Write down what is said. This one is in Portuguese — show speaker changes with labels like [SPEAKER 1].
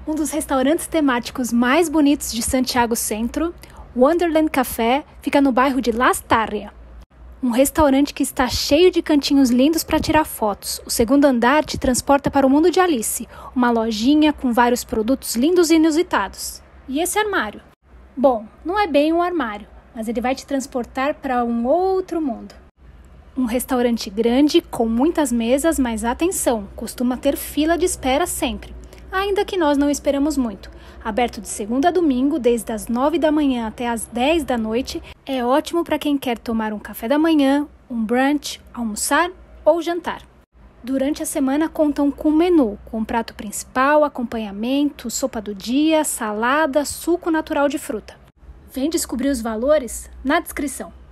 [SPEAKER 1] Um dos restaurantes temáticos mais bonitos de Santiago Centro, Wonderland Café, fica no bairro de Las Tarrias. Um restaurante que está cheio de cantinhos lindos para tirar fotos. O segundo andar te transporta para o mundo de Alice, uma lojinha com vários produtos lindos e inusitados. E esse armário? Bom, não é bem um armário, mas ele vai te transportar para um outro mundo. Um restaurante grande, com muitas mesas, mas atenção, costuma ter fila de espera sempre. Ainda que nós não esperamos muito. Aberto de segunda a domingo, desde as 9 da manhã até as 10 da noite, é ótimo para quem quer tomar um café da manhã, um brunch, almoçar ou jantar. Durante a semana contam com menu, com prato principal, acompanhamento, sopa do dia, salada, suco natural de fruta. Vem descobrir os valores na descrição.